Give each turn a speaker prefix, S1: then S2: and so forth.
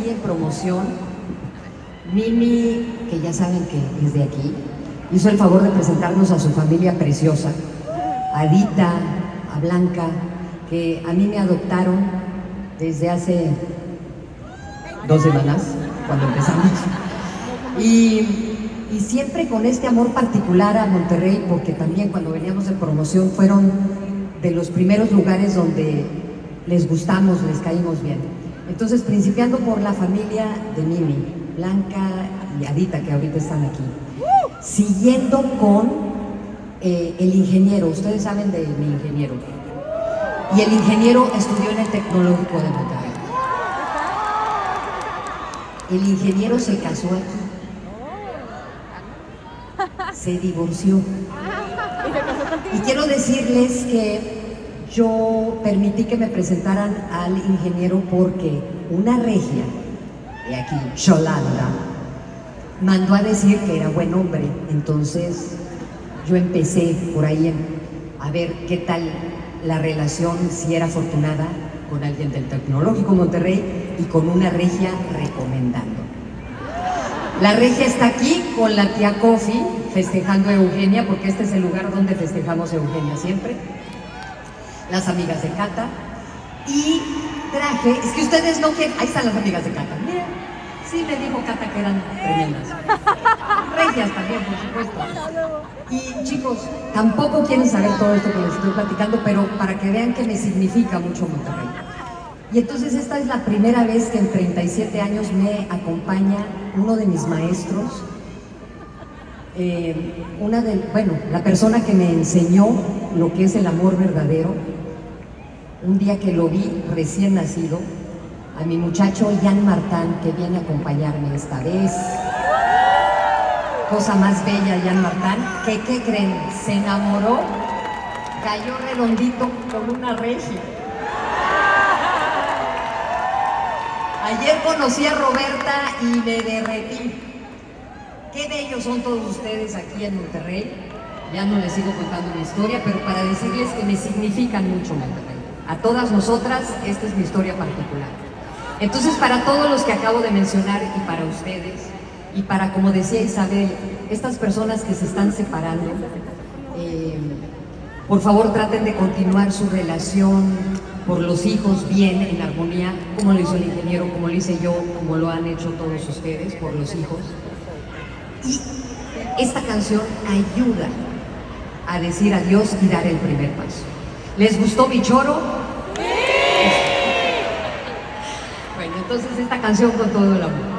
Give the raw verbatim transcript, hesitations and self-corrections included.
S1: aquí en promoción, Mimi, que ya saben que es de aquí, hizo el favor de presentarnos a su familia preciosa, a Adita, a Blanca, que a mí me adoptaron desde hace dos semanas, cuando empezamos. Y, y siempre con este amor particular a Monterrey, porque también cuando veníamos de promoción fueron de los primeros lugares donde les gustamos, les caímos bien. Entonces, principiando por la familia de Mimi, Blanca y Adita, que ahorita están aquí, siguiendo con eh, el ingeniero. Ustedes saben de mi ingeniero, y el ingeniero estudió en el Tecnológico de Monterrey. El ingeniero se casó aquí, se divorció, y quiero decirles que yo permití que me presentaran al ingeniero porque una regia de aquí, Yolanda, mandó a decir que era buen hombre. Entonces yo empecé por ahí a ver qué tal la relación, si era afortunada con alguien del Tecnológico Monterrey y con una regia recomendando. La regia está aquí con la tía Coffee festejando a Eugenia, porque este es el lugar donde festejamos a Eugenia siempre. Las amigas de Cata, y traje, es que ustedes no quieren, ahí están las amigas de Cata, miren, sí me dijo Cata que eran tremendas, regias también, por supuesto. Y chicos, tampoco quieren saber todo esto que les estoy platicando, pero para que vean que me significa mucho Monterrey. Y entonces esta es la primera vez que en treinta y siete años me acompaña uno de mis maestros, eh, una de, bueno, la persona que me enseñó lo que es el amor verdadero. Un día que lo vi recién nacido, a mi muchacho Jan Martán, que viene a acompañarme esta vez. Cosa más bella, Jan Martán, que, ¿qué creen? Se enamoró, cayó redondito con una regia. Ayer conocí a Roberta y me derretí. Qué bellos son todos ustedes aquí en Monterrey. Ya no les sigo contando mi historia, pero para decirles que me significan mucho Monterrey. A todas nosotras, esta es mi historia particular. Entonces, para todos los que acabo de mencionar y para ustedes, y para, como decía Isabel, estas personas que se están separando, eh, por favor traten de continuar su relación por los hijos bien, en armonía, como lo hizo el ingeniero, como lo hice yo, como lo han hecho todos ustedes por los hijos. Y esta canción ayuda a decir adiós y dar el primer paso. ¿Les gustó mi choro? ¡Sí! Bueno, entonces esta canción con todo el amor.